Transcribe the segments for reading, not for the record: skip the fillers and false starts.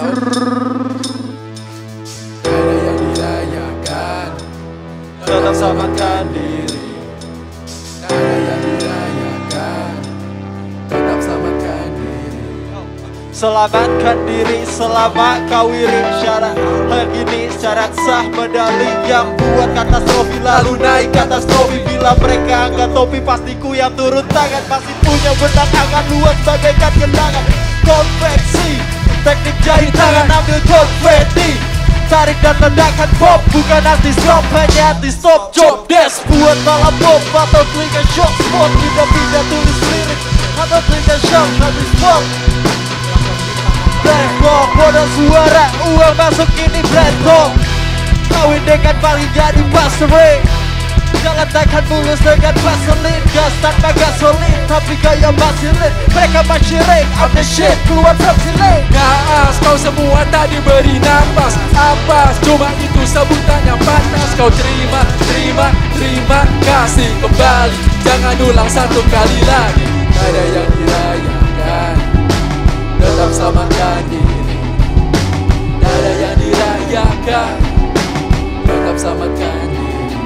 Ada yang dirayakan, tetap selamatkan diri. Ada yang dirayakan, tetap selamatkan diri. Selamatkan diri selama kau iring syarat. Hari ini syarat sah medali yang buat katastrofi, lalu naik katastrofi. Bila mereka angkat topi pastiku yang turun tangan. Masih punya benang angan luas bagaikan kenangan. Konveksi, teknik jari tangan, ambil konfeti. Tarik dan ledakan bom, bukan arti stop, hanya arti stop job desk. Buat malam bom atau telinga shock spot. Pindah-pindah tulis lirik atau telinga shock habis bom. Black box, bodoh suara, uang masuk ini black box. Kawin dengan paling jadi pasering. Jalan takkan mulus dengan vaselin. Gas tanpa gasolin, tapi gaya masih lit. Mereka masyirik, I'm the shit, keluar from ceiling. Naas, kau semua tak diberi nafas. Apa, cuma itu sebutan yang panas. Kau terima, terima, terima kasih kembali. Jangan ulang satu kali lagi. Tak ada yang dirayakan, tetap selamatkan diri. Tak ada yang dirayakan, tetap selamatkan diri.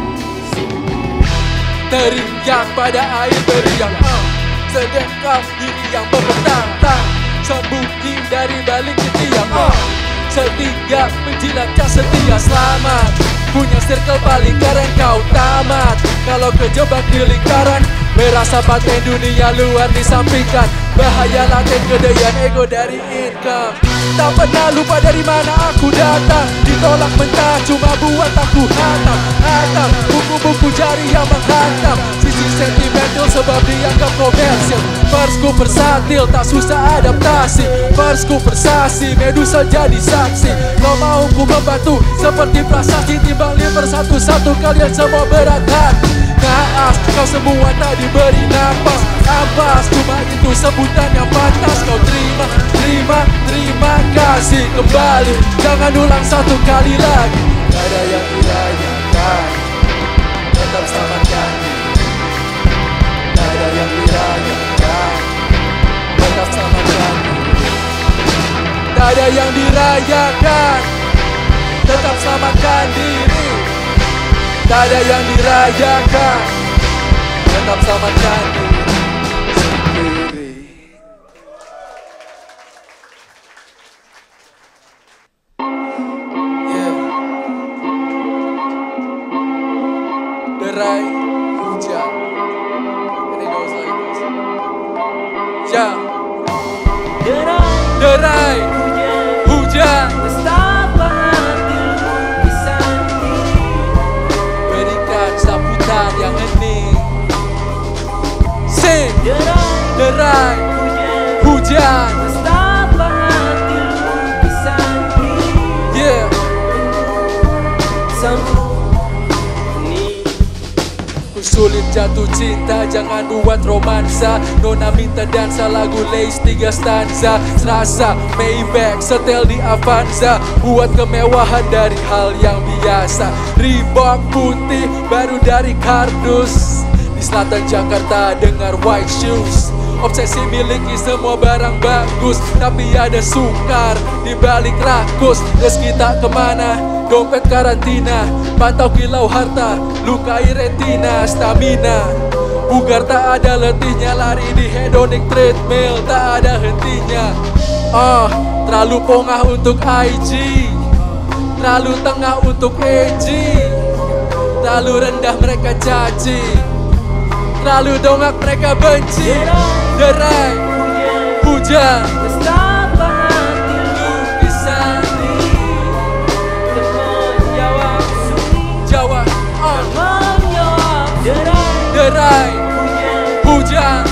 Teriak pada air beriang, sedang kau diri yang bertentang. Sembunyi dari balik ketiak, setiap menjilatnya setia selamat. Punya circle paling keren kau tamat. Kalau kejebak di lingkaran, merasa paten dunia luar disampingkan. Bahaya laten gedean ego dari income. Tak pernah lupa dari mana aku datang. Ditolak mentah cuma buat aku hatam. Buku-buku jari yang menghantam. Sisi sentimental sebab dianggap komersil. Versku versatil tak susah adaptasi. Versku versasi Medusa jadi saksi. Kau mau ku membantu seperti prasasti. Timbang liver satu-satu kalian semua berat hati. Naas, kau semua tak diberi nafas. Ampas, cuma itu sebutan yang pantas. Kau terima, terima, terima kasih kembali. Jangan ulang satu kali lagi. Tak ada yang dirayakan, tetap selamatkan diri. Tak ada yang dirayakan, tetap selamatkan diri. Tak ada yang dirayakan, tetap selamatkan diri. Tak ada yang dirayakan, tetap selamatkan diri. Yeah. Derai hujan. And it goes like this. Yeah. Derai hujan. Yang hening. Sing. Derai hujan. Yeah. Ku sulit jatuh cinta, jangan buat romansa. Nona minta dansa lagu Lace 3 stanza. Serasa Maybach setel di Avanza. Buat kemewahan dari hal yang biasa. Reebok putih baru dari kardus. Di selatan Jakarta dengar white shoes. Obsesi miliki semua barang bagus, tapi ada sukar di balik rakus. Rezeki tak kemana, dompet karantina. Pantau kilau harta, lukai retina. Stamina, bugar tak ada letihnya. Lari di hedonic treadmill, tak ada hentinya. Terlalu pongah untuk IG, terlalu tengah untuk edgy. Terlalu rendah mereka caci, terlalu dongak mereka benci. Derai hujan. Lukisan di Jawa. Derai hujan.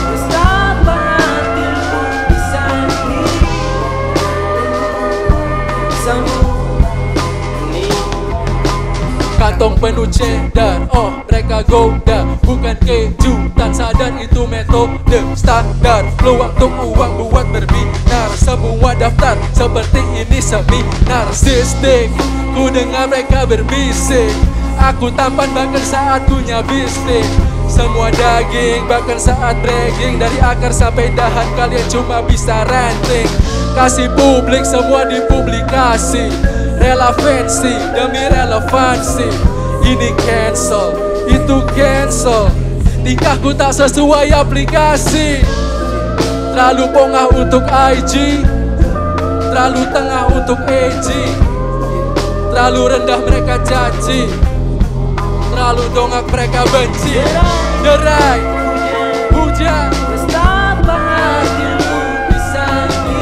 Kantong penuh cheddar, mereka goda. Bukan kejutan, sadar itu metode standar. Peluang untuk uang buat berbinar. Semua daftar, seperti ini seminar. Sistik, ku dengar mereka berbisik. Aku tampan bahkan saat punya bisnis. Semua daging, bahkan saat bragging, dari akar sampai dahan kalian cuma bisa ranting. Kasih publik, semua dipublikasi. Relevansi demi relevansi. Ini cancel, itu cancel. Tingkahku tak sesuai aplikasi. Terlalu pongah untuk IG, terlalu tengah untuk AG. Terlalu rendah mereka caci, terlalu dongak mereka benci. Derai, hujan, betapa hatimu bisa di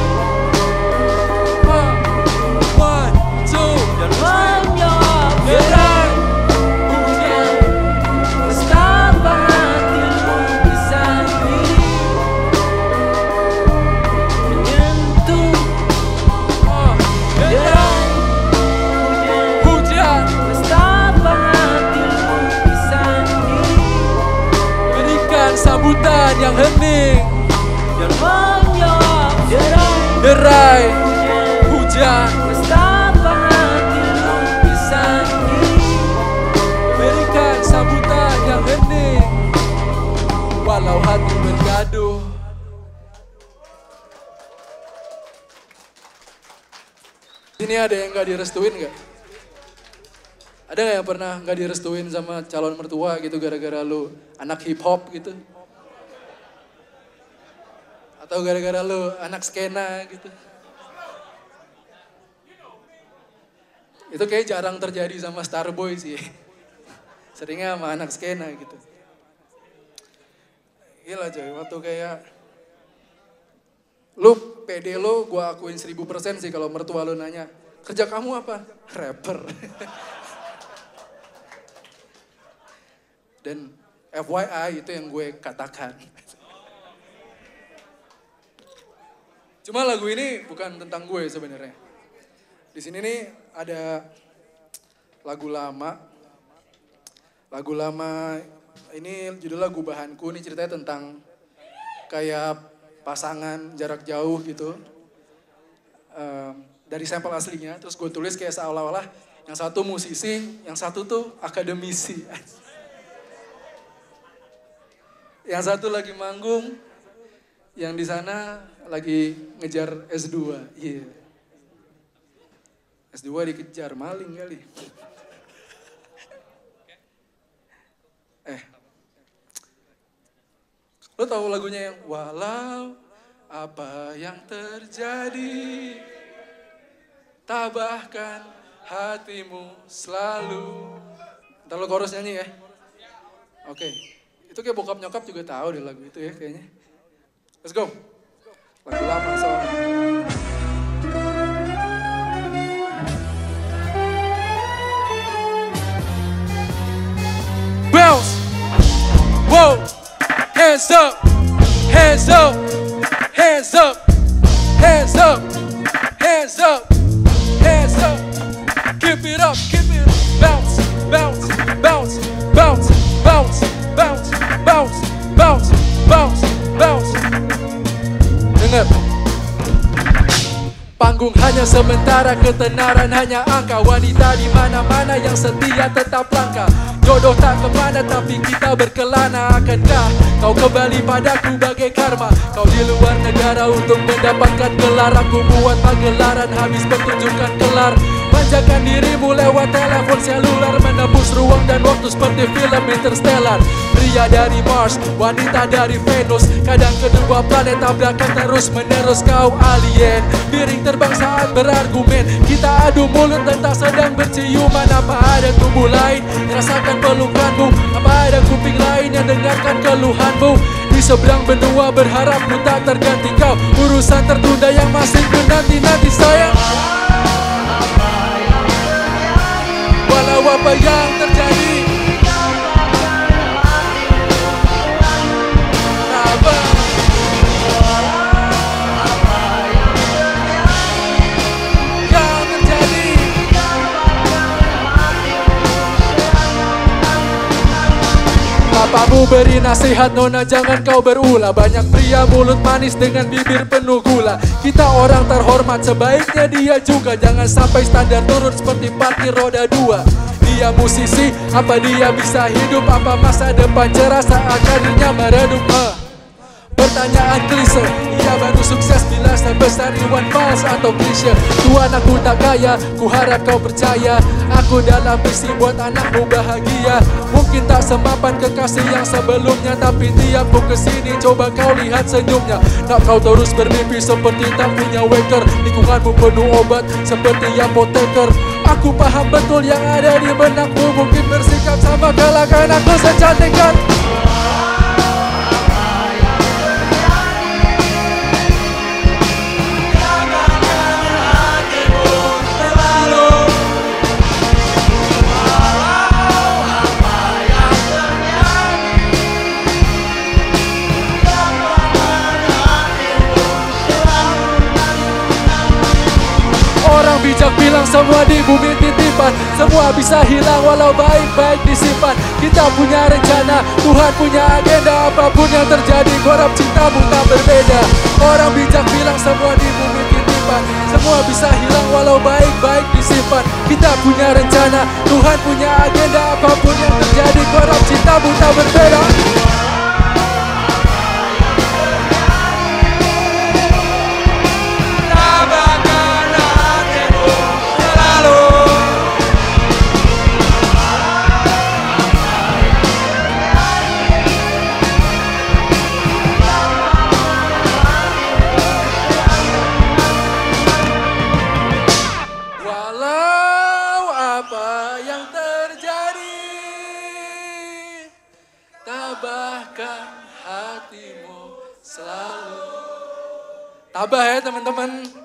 1, 2 dan menyop. Derai, hujan, betapa hatimu bisa di menyentuh. Derai, hujan, betapa hatimu bisa di berikan sambutan yang hening dan menyop. Derai, hujan, betapa hatimu bisa di berikan sambutan yang hening walau hati bergaduh. Ini ada yang gak direstuin gak? Ada gak yang pernah gak direstuin sama calon mertua gitu gara-gara lu anak hip hop gitu? Atau gara-gara lu anak skena gitu? Itu kayak jarang terjadi sama Starboy sih. Seringnya sama anak skena gitu. Gila coy, waktu kayak lu pede lu gua akuin 1000% sih kalau mertua lu nanya, kerja kamu apa? Rapper. Dan FYI itu yang gue katakan. Cuma lagu ini bukan tentang gue sebenarnya. Di sini nih ada lagu lama. Lagu lama ini judul lagu Bahanku, ini ceritanya tentang kayak pasangan jarak jauh gitu. Dari sampel aslinya, terus gue tulis kayak seolah-olah yang satu musisi, yang satu tuh akademisi. Yang satu lagi manggung, yang di sana lagi ngejar S2. Iya. S2 dikejar maling kali. Lo tahu lagunya yang walau apa yang terjadi, tabahkan hatimu selalu. Ntar lo chorus nyanyi ya. Oke. Itu kayak bokap nyokap juga tahu deh lagu itu ya kayaknya. Let's go. Lagu lama soalnya. Bounce. Whoa. Hands up. Hands up. Hands up. Hands up. Hands up. Hands up. Keep it up. Keep it up. Bounce. Bounce. Bounce. Bounce. Bounce. Bounce, bounce, bounce, bounce, bounce. Dengar. Panggung hanya sementara, ketenaran hanya angka. Wanita di mana-mana yang setia tetap langka. Jodoh tak kemana tapi kita berkelana. Akankah kau kembali padaku bagai karma? Kau di luar negara untuk mendapatkan gelar. Aku buat pagelaran habis pertunjukan kelar. Manjakan dirimu lewat telepon seluler, menembus ruang dan waktu seperti film Interstellar. Pria dari Mars, wanita dari Venus, kadang kedua planet tabrakan terus menerus. Kau alien, piring terbang saat berargumen. Kita adu mulut dan tak sedang berciuman. Apa ada tubuh lain, rasakan pelukanmu? Apa ada kuping lain yang dengarkan keluhanmu? Di seberang benua berharapmu tak terganti kau. Urusan tertunda yang masih menanti-nanti sayang. Walau apa yang terjadi, Papamu beri nasihat, nona jangan kau berulah. Banyak pria mulut manis dengan bibir penuh gula. Kita orang terhormat, sebaiknya dia juga. Jangan sampai standar turun seperti parkir roda 2. dia musisi? Apa dia bisa hidup? Apa masa depan cerah saat karirnya meredup? Pertanyaan klise, ia baru sukses bila sebesar Iwan Fals atau klise. Tuhan aku tak kaya, ku harap kau percaya. Aku dalam misi buat anakmu bahagia. Mungkin tak semapan kekasih yang sebelumnya, tapi tiap ku kesini coba kau lihat senyumnya. Nak kau terus bermimpi seperti tak punya waker. Lingkunganmu penuh obat seperti apoteker. Aku paham betul yang ada di benakmu. Mungkin bersikap sama kalahkan aku secantik kan. Orang bijak bilang semua di bumi titipan, semua bisa hilang walau baik-baik disimpan. Kita punya rencana, Tuhan punya agenda. Apapun yang terjadi, korab cintamu tak berbeda. Orang bijak bilang semua di bumi titipan, semua bisa hilang walau baik-baik disimpan. Kita punya rencana, Tuhan punya agenda. Apapun yang terjadi, korab cintamu tak berbeda. Apa yang terjadi, tabahkan hatimu selalu. Tabah ya teman-teman.